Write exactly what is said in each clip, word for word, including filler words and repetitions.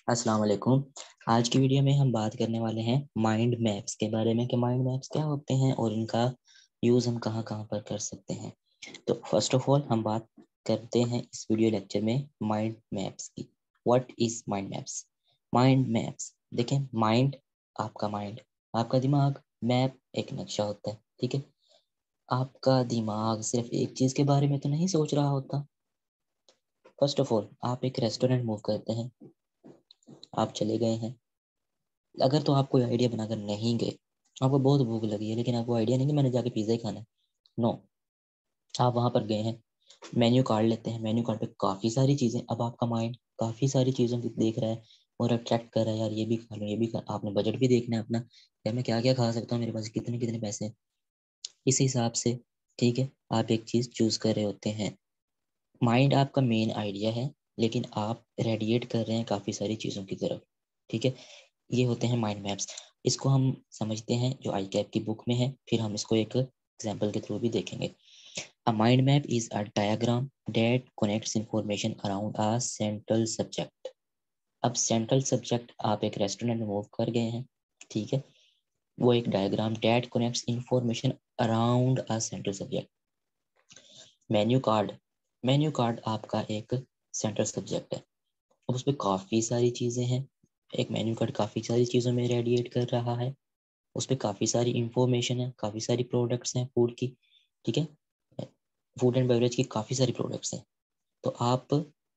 अस्सलाम वालेकुम। आज की वीडियो में हम बात करने वाले हैं माइंड मैप्स के बारे में कि माइंड मैप्स क्या होते हैं और इनका यूज़ हम कहाँ कहाँ पर कर सकते हैं। तो फर्स्ट ऑफ ऑल हम बात करते हैं इस वीडियो लेक्चर में माइंड मैप्स की। What is mind maps? Mind maps देखें, माइंड आपका माइंड आपका दिमाग, मैप एक नक्शा होता है। ठीक है, आपका दिमाग सिर्फ एक चीज़ के बारे में तो नहीं सोच रहा होता। फर्स्ट ऑफ ऑल आप एक रेस्टोरेंट मूव करते हैं, आप चले गए हैं। अगर तो आप कोई आइडिया बनाकर नहीं गए, आपको बहुत भूख लगी है लेकिन आपको आइडिया नहीं कि मैंने जाके पिज़्ज़ा ही खाना है। नो, आप वहां पर गए हैं, मेन्यू कार्ड लेते हैं, मेन्यू कार्ड पे काफ़ी सारी चीज़ें। अब आपका माइंड काफ़ी सारी चीज़ों की देख रहा है और अट्रैक्ट कर रहा है, यार ये भी खा लो, ये भी खा। आपने बजट भी देखना है अपना, यार मैं क्या क्या खा सकता हूँ, मेरे पास कितने कितने पैसे हैं, इस हिसाब से। ठीक है, आप एक चीज़ चूज कर रहे होते हैं। माइंड आपका मेन आइडिया है लेकिन आप रेडिएट कर रहे हैं काफ़ी सारी चीज़ों की तरफ। ठीक है, ये होते हैं माइंड मैप्स। इसको हम समझते हैं जो आई कैप की बुक में है, फिर हम इसको एक एग्जाम्पल के थ्रू भी देखेंगे। A mind map is a diagram that connects information around a central subject. अब सेंट्रल सब्जेक्ट, आप एक रेस्टोरेंट में मूव कर गए हैं। ठीक है, वो एक diagram that connects information around a central subject. Menu card, menu card आपका एक सेंट्रल सब्जेक्ट है। अब उसमें काफ़ी सारी चीज़ें हैं। एक मेन्यू कार्ड काफ़ी सारी चीज़ों में रेडिएट कर रहा है, उस पर काफ़ी सारी इंफॉर्मेशन है, काफ़ी सारी प्रोडक्ट्स हैं फूड की। ठीक है, फूड एंड बेवरेज की काफ़ी सारी प्रोडक्ट्स हैं। तो आप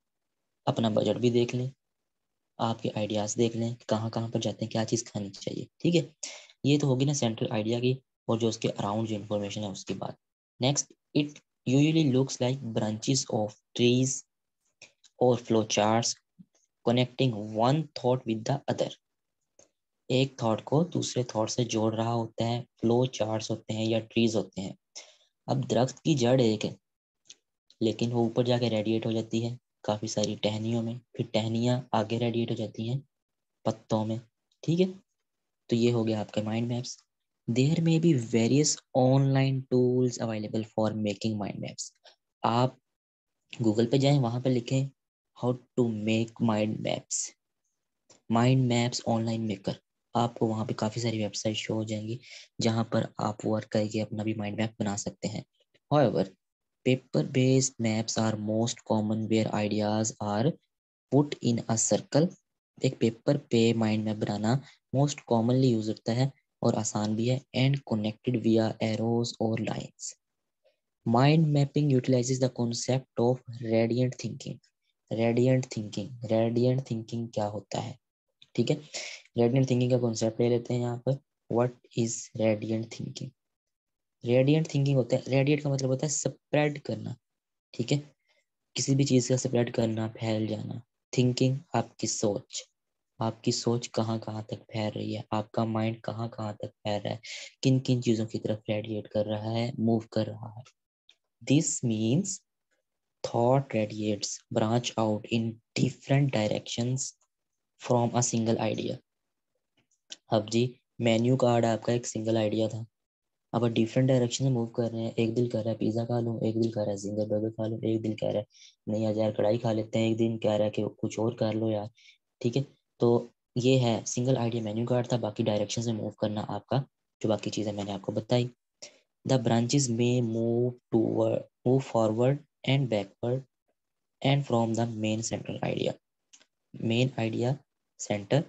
अपना बजट भी देख लें, आपके आइडियाज़ देख लें कि कहाँ कहाँ पर जाते हैं, क्या चीज़ खानी चाहिए। ठीक है, ये तो होगी ना सेंट्रल आइडिया की, और जो उसके अराउंड जो इन्फॉर्मेशन है उसकी बात। Next, it usually looks like branches of trees or flow charts connecting one thought with the other. एक थॉट को दूसरे थॉट से जोड़ रहा होता है, फ्लो चार्ट्स होते हैं या ट्रीज होते हैं। अब दरख्त की जड़ एक है लेकिन वो ऊपर जाके रेडिएट हो जाती है काफ़ी सारी टहनियों में, फिर टहनियाँ आगे रेडिएट हो जाती हैं पत्तों में। ठीक है, तो ये हो गया आपका mind maps. There may be various online tools available for making mind maps. आप गूगल पे जाएं, वहां पे लिखें how to make mind maps, mind maps online maker. आपको वहाँ पे काफ़ी सारी वेबसाइट शो हो जाएंगी जहाँ पर आप वर्क करके अपना भी माइंड मैप बना सकते हैं। However, paper based maps are most common where ideas are put in a circle. एक पेपर पे माइंड मैप बनाना मोस्ट कॉमनली यूज होता है और आसान भी है, एंड कनेक्टेड विया एरोज और lines. Mind mapping utilizes the concept of radiant thinking. Radiant thinking, radiant thinking क्या होता है? ठीक है, रेडियंट थिंकिंग का कॉन्सेप्ट ले लेते हैं यहाँ पर। What is radiant thinking? Radiant thinking होता है, रेडियंट का मतलब होता है स्प्रेड करना। ठीक है, किसी भी चीज़ का स्प्रेड करना, फैल जाना। थिंकिंग आपकी सोच, आपकी सोच कहाँ कहाँ तक फैल रही है, आपका माइंड कहाँ कहाँ तक फैल रहा है, किन किन चीज़ों की तरफ रेडिएट कर रहा है, मूव कर रहा है। This means thought radiates branch out in different directions from a single idea. अब जी, मेन्यू कार्ड आपका एक सिंगल आइडिया था, अब डिफरेंट डायरेक्शन में मूव कर रहे हैं। एक दिल कर रहा है पिज्ज़ा खा लूँ, एक दिल कर रहा है जिंगर बर्गर खा लूँ, एक दिल कह रहा है नहीं आज यार कढ़ाई खा लेते हैं, एक दिन कह रहा है कि कुछ और कर लो यार। ठीक है, तो ये है सिंगल आइडिया मेन्यू कार्ड था, बाकी डायरेक्शन में मूव करना आपका जो बाकी चीज़ें मैंने आपको बताई। द ब्रांचेस में move toward, move forward and backward and from the main central idea. Main idea centre,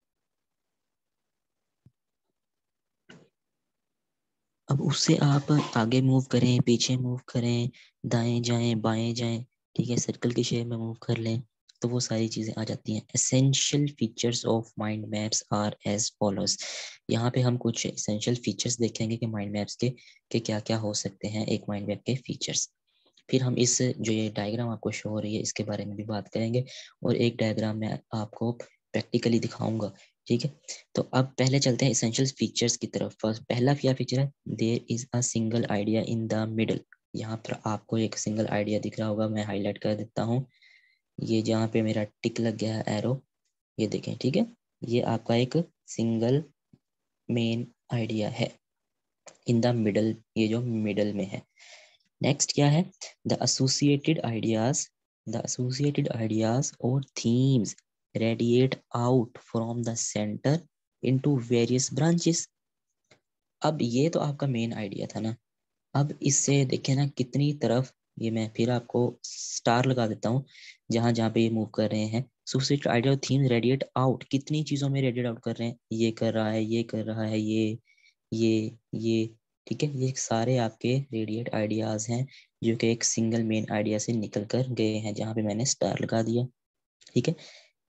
अब उससे आप आगे मूव करें, पीछे मूव करें, दाएं जाएं, बाएं जाएं, ठीक है, सर्कल के शेप में मूव कर लें, तो वो सारी चीज़ें आ जाती हैं। Essential features of mind maps are as follows. यहाँ पे हम कुछ एसेंशियल फीचर्स देखेंगे कि माइंड मैप्स के के क्या क्या हो सकते हैं, एक माइंड मैप के फीचर्स। फिर हम इस जो ये डायग्राम आपको शो हो रही है इसके बारे में भी बात करेंगे, और एक डायग्राम में आपको प्रैक्टिकली दिखाऊंगा। ठीक है, तो अब पहले चलते हैं इसेंशियल फीचर्स की तरफ। फर्स्ट, पहला क्या फीचर है? There is a single idea in the middle. यहाँ पर आपको एक सिंगल आइडिया दिख रहा होगा, मैं हाईलाइट कर देता हूँ। ये जहाँ पे मेरा टिक लग गया है एरो, ये देखें। ठीक है, ये आपका एक सिंगल मेन आइडिया है इन द मिडल, ये जो मिडल में है। नेक्स्ट क्या है? The associated ideas, the associated ideas और themes radiate out from the center into various branches। अब ये तो आपका मेन आइडिया था ना। अब इससे देखिए ना कितनी तरफ, ये मैं फिर आपको स्टार लगा देता हूँ जहां जहां पे ये मूव कर रहे हैं। Subsist idea theme radiate out, कितनी चीजों में रेडिएट आउट कर रहे हैं, ये कर रहा है, ये कर रहा है, ये ये ये ठीक है, ये सारे आपके रेडिएट आइडियाज हैं जो कि एक सिंगल मेन आइडिया से निकल कर गए हैं, जहां पे मैंने स्टार लगा दिया। ठीक है,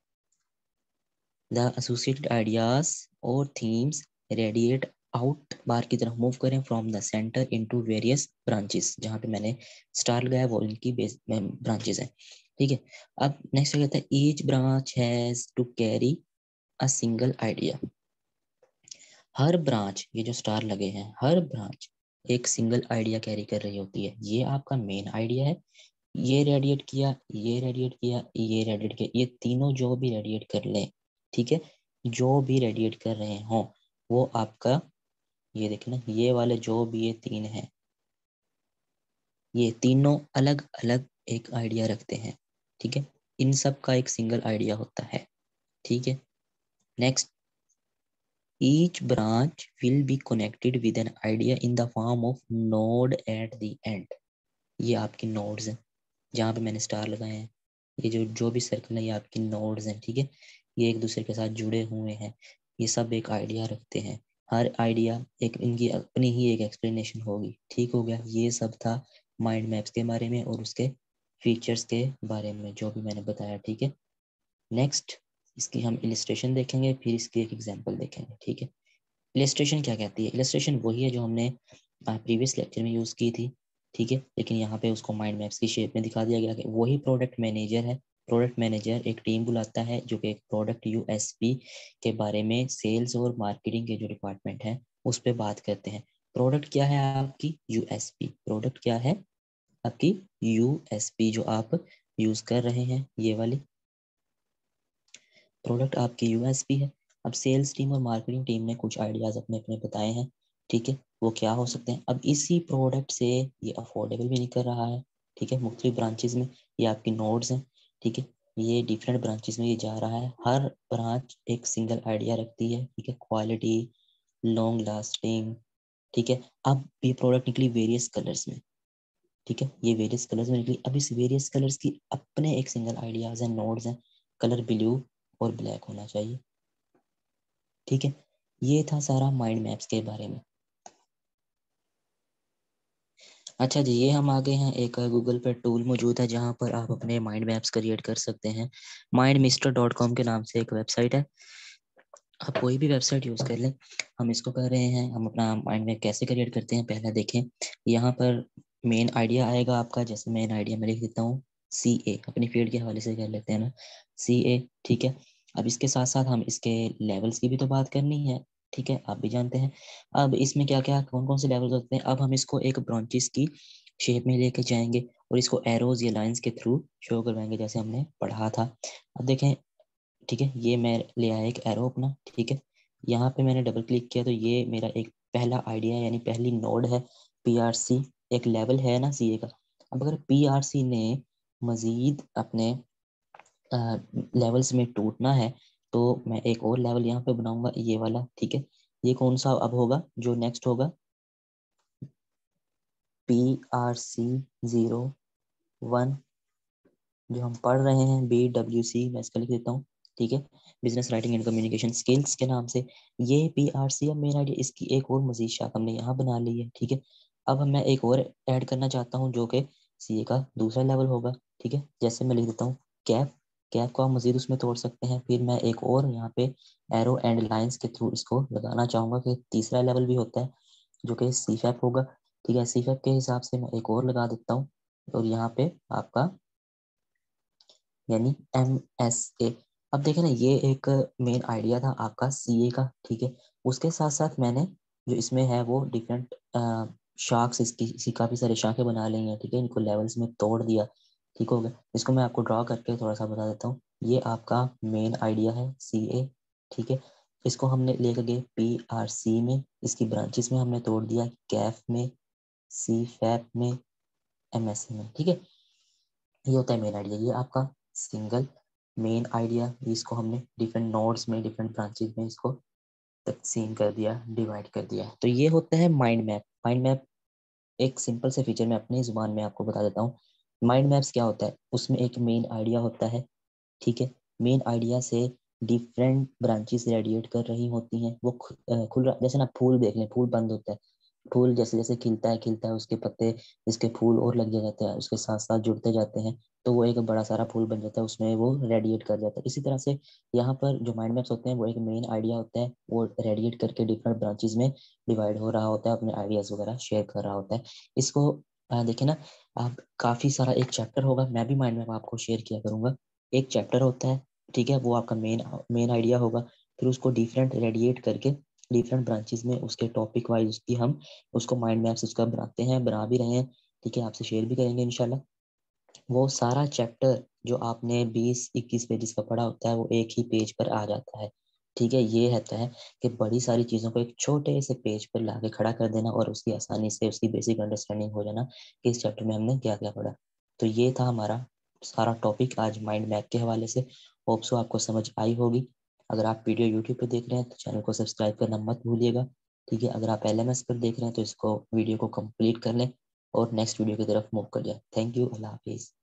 द एसोसिएटेड आइडियाज और थीम्स रेडिएट आउट बार की तरफ मूव करें from the centre into various branches, जहां पे मैंने स्टार लगाया वो इनकी बेस ब्रांचेस हैं। ठीक है, अब नेक्स्ट कहता है each branch has to carry a single idea. हर ब्रांच, ये जो स्टार लगे हैं, हर ब्रांच एक सिंगल आइडिया कैरी कर रही होती है। ये आपका मेन आइडिया है, ये रेडिएट किया, ये रेडिएट किया, ये रेडिएट किया, ये तीनों जो भी रेडिएट कर लें, ठीक है, जो भी रेडिएट कर रहे हो वो आपका, ये देखें ना, ये वाले जो भी ये तीन हैं, ये तीनों अलग अलग एक आइडिया रखते हैं। ठीक है, इन सब का एक सिंगल आइडिया होता है। ठीक है, next, each branch will be connected with an idea in the form of node at the end. ये आपकी नोड्स हैं जहाँ पे मैंने स्टार लगाए हैं। ये जो जो भी सर्कल है ये आपकी नोड्स हैं। ठीक है, ये एक दूसरे के साथ जुड़े हुए हैं, ये सब एक आइडिया रखते हैं। हर आइडिया एक, इनकी अपनी ही एक एक्सप्लेनेशन होगी। ठीक हो गया, ये सब था माइंड मैप्स के बारे में और उसके फीचर्स के बारे में जो भी मैंने बताया। ठीक है, नेक्स्ट इसकी हम इलिस्ट्रेशन देखेंगे, फिर इसकी एक एग्जांपल देखेंगे। ठीक है, इलिस्ट्रेशन क्या कहती है? इलिस्ट्रेशन वही है जो हमने प्रीवियस लेक्चर में यूज़ की थी। ठीक है, लेकिन यहाँ पे उसको माइंड मैप्स की शेप में दिखा दिया गया कि वही प्रोडक्ट मैनेजर है। प्रोडक्ट मैनेजर एक टीम बुलाता है जो कि एक प्रोडक्ट यूएसपी के बारे में सेल्स और मार्केटिंग के जो डिपार्टमेंट है उस पर बात करते हैं। प्रोडक्ट क्या है आपकी? यूएसपी। प्रोडक्ट क्या है आपकी? यूएसपी, जो आप यूज़ कर रहे हैं, ये वाली प्रोडक्ट आपकी यूएसपी है। अब सेल्स टीम और मार्केटिंग टीम ने कुछ आइडियाज अपने अपने बताए हैं। ठीक है, वो क्या हो सकते हैं? अब इसी प्रोडक्ट से ये अफोर्डेबल भी नहीं कर रहा है। ठीक है, मुख्तलिफ ब्रांचेस में ये आपकी नोड्स हैं। ठीक है, ये डिफरेंट ब्रांचेस में ये जा रहा है। हर ब्रांच एक सिंगल आइडिया रखती है। ठीक है, क्वालिटी, लॉन्ग लास्टिंग। ठीक है, अब ये प्रोडक्ट निकली वेरियस कलर्स में। ठीक है, ये वेरियस कलर्स में निकली। अब इस वेरियस कलर्स की अपने एक सिंगल आइडियाज हैं, नोड्स हैं। कलर ब्लू और ब्लैक होना चाहिए। ठीक है, ये था सारा माइंड मैप्स के बारे में। अच्छा जी, ये हम आ गए हैं, एक गूगल पर टूल मौजूद है जहाँ पर आप अपने माइंड मैप्स क्रिएट कर सकते हैं। माइंड मिस्टर डॉट कॉम के नाम से एक वेबसाइट है। आप कोई भी वेबसाइट यूज़ कर लें, हम इसको कर रहे हैं, हम अपना माइंड मैप कैसे क्रिएट करते हैं पहले देखें। यहाँ पर मेन आइडिया आएगा आपका, जैसे मेन आइडिया मैं लिख देता हूँ सी ए, अपनी फील्ड के हवाले से कर लेते हैं ना, सी ए। ठीक है, अब इसके साथ साथ हम इसके लेवल्स की भी तो बात करनी है। ठीक है, आप भी जानते हैं अब इसमें क्या क्या कौन कौन से लेवल्स होते हैं। अब हम इसको एक ब्रांचेस की शेप में लेके जाएंगे और इसको एरोज या लाइंस के थ्रू शो करवाएंगे जैसे हमने पढ़ा था। अब देखें, ठीक है, ये मैं ले आया एक एरो अपना। ठीक है, यहाँ पे मैंने डबल क्लिक किया तो ये मेरा एक पहला आइडिया यानी पहली नोड है, पीआरसी। एक लेवल है ना सीए का। अब अगर पीआरसी ने मजीद अपने लेवल्स में टूटना है तो मैं एक और लेवल यहाँ पे बनाऊंगा, ये वाला। ठीक है, ये कौन सा अब होगा जो नेक्स्ट होगा? P R C zero one, जो हम पढ़ रहे हैं, बी डब्ल्यू सी, मैं इसका लिख देता हूँ। ठीक है, business writing and communication skills के नाम से ये पी आर सी। अब मेरा आइडिया, इसकी एक और मजीद शाख हमने यहाँ बना ली है। ठीक है, अब हम मैं एक और ऐड करना चाहता हूँ जो कि सी ए का दूसरा लेवल होगा। ठीक है, जैसे मैं लिख देता हूँ कैप। कैप को आप मजीद उसमें तोड़ सकते हैं। फिर मैं एक और यहाँ पे एरो एंड लाइंस के थ्रू इसको लगाना चाहूँगा कि तीसरा लेवल भी होता है जो कि सी फैप होगा। ठीक है, सी फैप के हिसाब से मैं एक और लगा देता हूँ और यहाँ पे आपका यानी एम एस ए। अब देखें ना, ये एक मेन आइडिया था आपका सी ए का। ठीक है, उसके साथ साथ मैंने जो इसमें है वो डिफरेंट शार्क्स, इसकी इसी काफ़ी सारे शाखें बना ली हैं। ठीक है, इनको लेवल्स में तोड़ दिया। ठीक हो गया, इसको मैं आपको ड्रॉ करके थोड़ा सा बता देता हूँ। ये आपका मेन आइडिया है सी ए। ठीक है, इसको हमने लेकर गए पी आर सी में, इसकी ब्रांचेस में हमने तोड़ दिया, कैफ में, सी फैप में, एम एस ए में। ठीक है, ये होता है मेन आइडिया, ये आपका सिंगल मेन आइडिया, इसको हमने डिफरेंट नोड्स में, डिफरेंट ब्रांचेज में इसको तकसीम कर दिया, डिवाइड कर दिया। तो ये होता है माइंड मैप। माइंड मैप एक सिंपल से फीचर मैं अपनी जुबान में आपको बता देता हूँ। माइंड मैप्स क्या होता है, उसमें एक मेन आइडिया होता है, ठीक है। मेन आइडिया से डिफरेंट ब्रांचेस रेडिएट कर रही होती हैं। वो खु, अ, खुल रहा, जैसे ना फूल देख लें, फूल बंद होता है, फूल जैसे जैसे खिलता है खिलता है उसके पत्ते, इसके फूल और लग जाते हैं, उसके साथ साथ जुड़ते जाते हैं, तो वो एक बड़ा सारा फूल बन जाता है, उसमें वो रेडिएट कर जाता है। इसी तरह से यहाँ पर जो माइंड मैप्स होते हैं वो एक मेन आइडिया होता है, वो रेडिएट करके डिफरेंट ब्रांचेस में डिवाइड हो रहा होता है, अपने आइडियाज वगैरह शेयर कर रहा होता है। इसको आ, देखें ना आप, काफी सारा एक चैप्टर होगा, मैं भी माइंड मैप आपको शेयर किया करूंगा। एक चैप्टर होता है, ठीक है, वो आपका मेन मेन आइडिया होगा, फिर उसको डिफरेंट रेडिएट करके डिफरेंट ब्रांचेस में उसके टॉपिक वाइज उसकी हम उसको माइंड मैप्स उसका बनाते हैं, बना भी रहे हैं, ठीक है, आपसे शेयर भी करेंगे इंशाल्लाह। वो सारा चैप्टर जो आपने बीस इक्कीस पेजेस का पढ़ा होता है वो एक ही पेज पर आ जाता है, ठीक है। ये रहता है कि बड़ी सारी चीज़ों को एक छोटे से पेज पर लाके खड़ा कर देना और उसकी आसानी से उसकी बेसिक अंडरस्टैंडिंग हो जाना कि इस चैप्टर में हमने क्या क्या पढ़ा। तो ये था हमारा सारा टॉपिक आज माइंड मैप के हवाले से। होप सो आपको समझ आई होगी। अगर आप वीडियो यूट्यूब पर देख रहे हैं तो चैनल को सब्सक्राइब करना मत भूलिएगा, ठीक है। अगर आप एल एम एस पर देख रहे हैं तो इसको वीडियो को कंप्लीट कर लें और नेक्स्ट वीडियो की तरफ मूव कर जाए। थैंक यू, अल्लाह हाफिज़।